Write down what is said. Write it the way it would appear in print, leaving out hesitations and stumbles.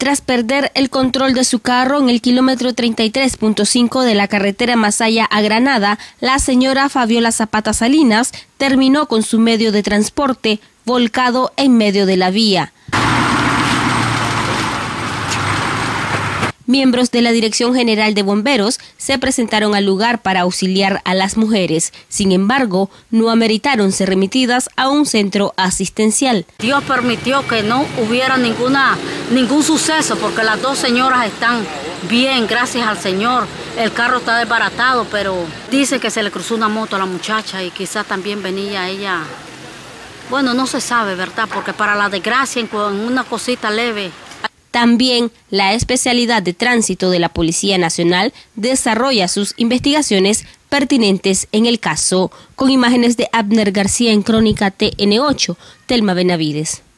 Tras perder el control de su carro en el kilómetro 33.5 de la carretera Masaya a Granada, la señora Fabiola Zapata Salinas terminó con su medio de transporte volcado en medio de la vía. Miembros de la Dirección General de Bomberos se presentaron al lugar para auxiliar a las mujeres. Sin embargo, no ameritaron ser remitidas a un centro asistencial. Dios permitió que no hubiera ningún suceso porque las dos señoras están bien, gracias al Señor. El carro está desbaratado, pero dice que se le cruzó una moto a la muchacha y quizás también venía ella. Bueno, no se sabe, ¿verdad? Porque para la desgracia, en una cosita leve. También la especialidad de tránsito de la Policía Nacional desarrolla sus investigaciones pertinentes en el caso. Con imágenes de Abner García en Crónica TN8, Telma Benavides.